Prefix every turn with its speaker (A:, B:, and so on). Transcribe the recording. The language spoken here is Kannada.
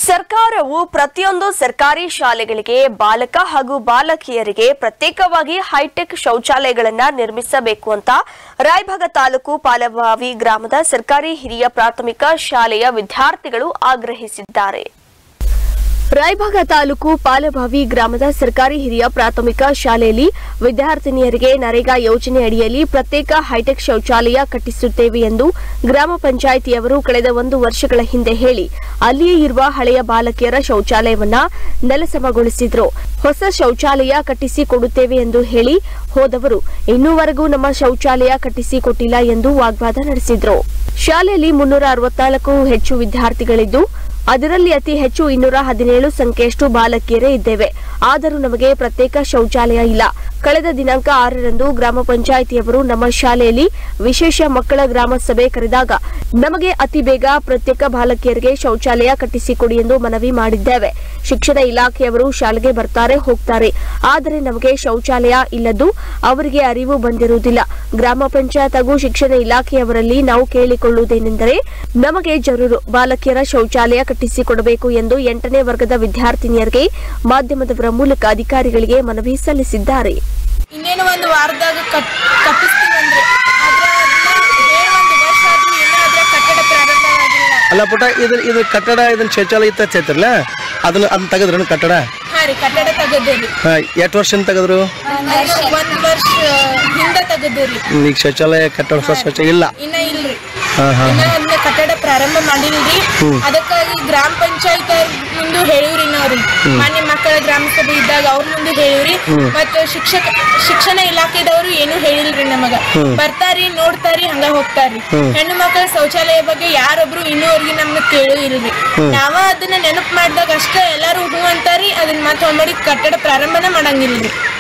A: ಸರ್ಕಾರವು ಪ್ರತಿಯೊಂದು ಸರ್ಕಾರಿ ಶಾಲೆಗಳಿಗೆ ಬಾಲಕ ಹಾಗೂ ಬಾಲಕಿಯರಿಗೆ ಪ್ರತ್ಯೇಕವಾಗಿ ಹೈಟೆಕ್ ಶೌಚಾಲಯಗಳನ್ನು ನಿರ್ಮಿಸಬೇಕು ಅಂತ ರಾಯಭಾಗ ತಾಲೂಕು ಪಾಲಬಾವಿ ಗ್ರಾಮದ ಸರ್ಕಾರಿ ಹಿರಿಯ ಪ್ರಾಥಮಿಕ ಶಾಲೆಯ ವಿದ್ಯಾರ್ಥಿಗಳು ಆಗ್ರಹಿಸಿದ್ದಾರೆ. ರಾಯಭಾಗ ತಾಲೂಕು ಪಾಲಬಾವಿ ಗ್ರಾಮದ ಸರ್ಕಾರಿ ಹಿರಿಯ ಪ್ರಾಥಮಿಕ ಶಾಲೆಯಲ್ಲಿ ವಿದ್ಯಾರ್ಥಿನಿಯರಿಗೆ ನರೇಗಾ ಯೋಜನೆ ಅಡಿಯಲ್ಲಿ ಪ್ರತ್ಯೇಕ ಹೈಟೆಕ್ ಶೌಚಾಲಯ ಕಟ್ಟಿಸುತ್ತೇವೆ ಎಂದು ಗ್ರಾಮ ಪಂಚಾಯಿತಿಯವರು ಕಳೆದ 1 ವರ್ಷಗಳ ಹಿಂದೆ ಹೇಳಿ ಅಲ್ಲಿಯೇ ಇರುವ ಹಳೆಯ ಬಾಲಕಿಯರ ಶೌಚಾಲಯವನ್ನ ನೆಲಸಮಗೊಳಿಸಿದ್ರು. ಹೊಸ ಶೌಚಾಲಯ ಕಟ್ಟಿಸಿ ಕೊಡುತ್ತೇವೆ ಎಂದು ಹೇಳಿ ಹೋದವರು ಇನ್ನೂವರೆಗೂ ನಮ್ಮ ಶೌಚಾಲಯ ಕಟ್ಟಿಸಿ ಕೊಟ್ಟಿಲ್ಲ ಎಂದು ವಾಗ್ವಾದ ನಡೆಸಿದ್ರು. ಶಾಲೆಯಲ್ಲಿ 364ಕ್ಕೂ ಹೆಚ್ಚು ವಿದ್ಯಾರ್ಥಿಗಳಿದ್ದು ಅದರಲ್ಲಿ ಅತಿ ಹೆಚ್ಚು 217 ಸಂಖ್ಯೆಯಷ್ಟು ಬಾಲಕಿಯರೇ ಇದ್ದೇವೆ. ಆದರೂ ನಮಗೆ ಪ್ರತ್ಯೇಕ ಶೌಚಾಲಯ ಇಲ್ಲ. ಕಳೆದ ದಿನಾಂಕ 6ರಂದು ಗ್ರಾಮ ಪಂಚಾಯಿತಿಯವರು ನಮ್ಮ ಶಾಲೆಯಲ್ಲಿ ವಿಶೇಷ ಮಕ್ಕಳ ಗ್ರಾಮ ಸಭೆ ಕರೆದಾಗ ನಮಗೆ ಅತಿ ಬೇಗ ಪ್ರತ್ಯೇಕ ಬಾಲಕಿಯರಿಗೆ ಶೌಚಾಲಯ ಕಟ್ಟಿಸಿಕೊಡಿ ಎಂದು ಮನವಿ ಮಾಡಿದ್ದೇವೆ. ಶಿಕ್ಷಣ ಇಲಾಖೆಯವರು ಶಾಲೆಗೆ ಬರ್ತಾರೆ ಹೋಗ್ತಾರೆ, ಆದರೆ ನಮಗೆ ಶೌಚಾಲಯ ಇಲ್ಲದ್ದು ಅವರಿಗೆ ಅರಿವು ಬಂದಿರುವುದಿಲ್ಲ. ಗ್ರಾಮ ಪಂಚಾಯತ್ ಹಾಗೂ ಶಿಕ್ಷಣ ಇಲಾಖೆಯವರಲ್ಲಿ ನಾವು ಕೇಳಿಕೊಳ್ಳುವುದೇನೆಂದರೆ ನಮಗೆ ಜರೂರು ಬಾಲಕಿಯರ ಶೌಚಾಲಯ ಕಟ್ಟಿಸಿಕೊಡಬೇಕು ಎಂದು 8ನೇ ವರ್ಗದ ವಿದ್ಯಾರ್ಥಿನಿಯರಿಗೆ ಮಾಧ್ಯಮದವರ ಮೂಲಕ ಅಧಿಕಾರಿಗಳಿಗೆ ಮನವಿ ಸಲ್ಲಿಸಿದ್ದಾರೆ.
B: ಇನ್ನೇನು ಒಂದು ವಾರದಾಗ ಕಟ್ಟಿಸ್ತೀವಿ ಅಂದ್ರೆ ಒಂದು ವರ್ಷ ಆದ್ರೂ ಇನ್ನೂ ಅದರ ಕಟ್ಟಡ ಪ್ರಾರಂಭವಾಗಿಲ್ಲ.
C: ಅಲ್ಲ ಪುಟ ಇದು ಕಟ್ಟಡ ಇದನ್ನ ಶೌಚಾಲಯ ಇತ್ತಲ್ಲ ಅದನ್ನ ತೆಗೆದ್ರು ಕಟ್ಟಡ?
B: ಹಾ ರೀ, ಕಟ್ಟಡ ತೆಗೆದ್ರಿ.
C: ಎಷ್ಟು ವರ್ಷ ತೆಗೆದ್ರು?
B: 1 ವರ್ಷ ಹಿಂದೆ ತೆಗೆದ್ರಿ.
C: ಈಗ ಶೌಚಾಲಯ ಕಟ್ಟಡ ಶೌಚಾಲಯ ಇಲ್ಲ,
B: ಇನ್ನ ಇಲ್ರಿ. ಅದನ್ನ ಕಟ್ಟಡ ಪ್ರಾರಂಭ ಮಾಡಿಲ್ರಿ. ಅದಕ್ಕಾಗಿ ಗ್ರಾಮ ಪಂಚಾಯತ್ ಮುಂದೆ ಹೇಳಿವ್ರಿ ನಾವ್ರಿ, ಮಾನ್ಯ ಮಕ್ಕಳ ಗ್ರಾಮ ಸಭೆ ಇದ್ದಾಗ ಅವ್ರ ಮುಂದೆ ಹೇಳಿವ್ರಿ. ಮತ್ತ ಶಿಕ್ಷಣ ಇಲಾಖೆದವರು ಏನು ಹೇಳಿಲ್ರಿ. ನಮಗ ಬರ್ತಾರಿ ನೋಡ್ತಾರಿ ಹಂಗ ಹೋಗ್ತಾರಿ. ಹೆಣ್ಣು ಮಕ್ಕಳ ಶೌಚಾಲಯ ಬಗ್ಗೆ ಯಾರೊಬ್ರು ಇನ್ನೂವರೆಗೆ ನಮ್ನ ಕೇಳು ಇಲ್ರಿ. ನಾವ ಅದನ್ನ ನೆನಪು ಮಾಡಿದಾಗ ಅಷ್ಟೇ ಎಲ್ಲಾರು ಹೂ ಅಂತಾರಿ. ಅದನ್ನ ಮತ್ತೆ ಒಮ್ಮಡಿ ಕಟ್ಟಡ ಪ್ರಾರಂಭನ ಮಾಡಂಗಿಲ್ರಿ.